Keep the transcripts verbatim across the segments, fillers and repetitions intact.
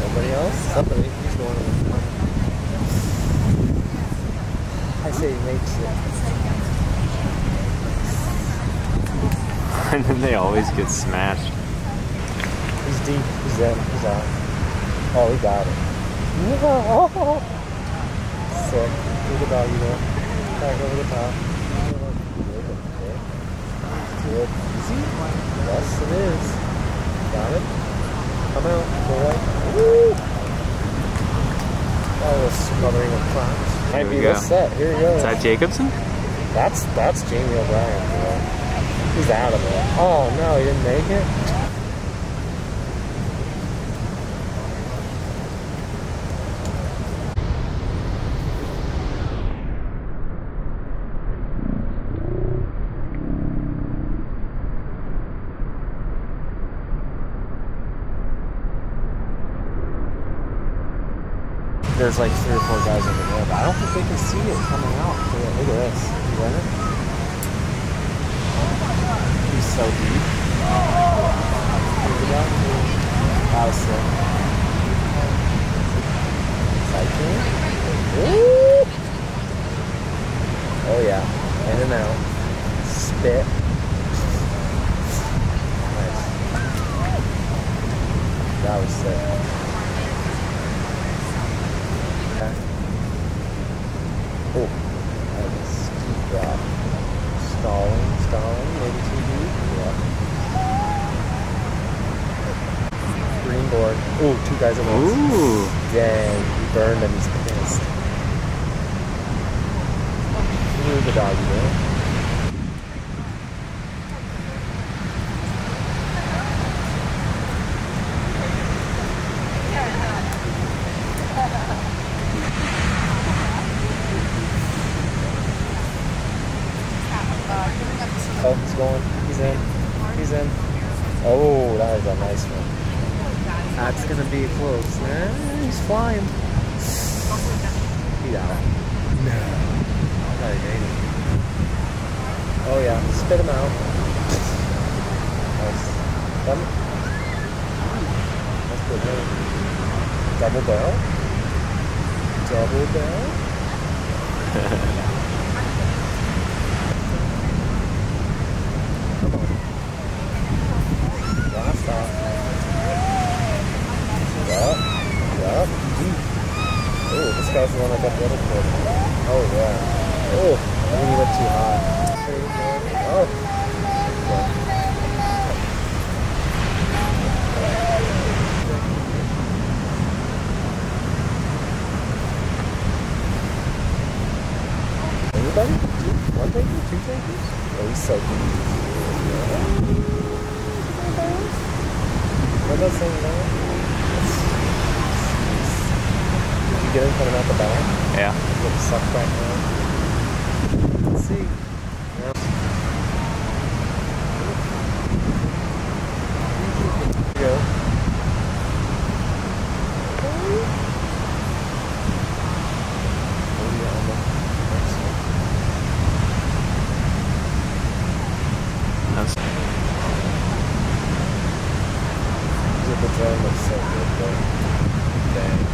Nobody else? Somebody. He's going to the front. I say he makes it. And then they always get smashed. He's deep. He's in. He's out. Oh, he got it. Oh. Sick. Look at doggy there. Back over the top. Good. Easy? Yes, it is. Got it. Come out, boy. Woo! Oh, a smothering of claps. Might be this set. Here he goes. Is that Jacobson? That's that's Jamie O'Brien. Bro. He's out of there. Oh no, he didn't make it. There's like three or four guys over there, but I don't think they can see it coming out. Yeah, look at this. You ready? He's so deep. Look at that. That was sick. Cycling. Woo! Oh yeah. In and out. Spit. Nice. That was sick. Oh, that was a steep drop. Stalling, stalling, maybe too deep. Yeah. Green board. Ooh, two guys at once. Ooh. Dang, he burned him. He's pissed. Threw the doggy there. Oh, he's going. He's in. He's in. Oh, that was a nice one. That's gonna be close. Eh, he's flying. He's out. No. That ain't it. Oh yeah, spit him out. Nice. Done. That's good. Right? Double barrel. Double barrel. Oh, this guy's the one I got the other for. Oh, yeah. Oh, I think he went too high. Oh. Anybody? Two? One taker? Two takers? Oh, he's so good. What does that say now? Get him coming out the back? Yeah. Get sucked back down. Let's see. Yep. Here we go. That's the drone looks so good though. Dang.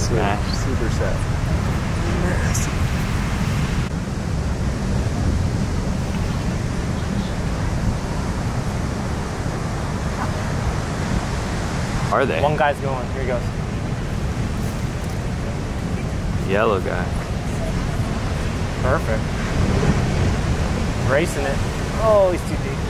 smashed. Super set. Massive. Are they? One guy's going. Here he goes. Yellow guy. Perfect. Racing it. Oh, he's too deep.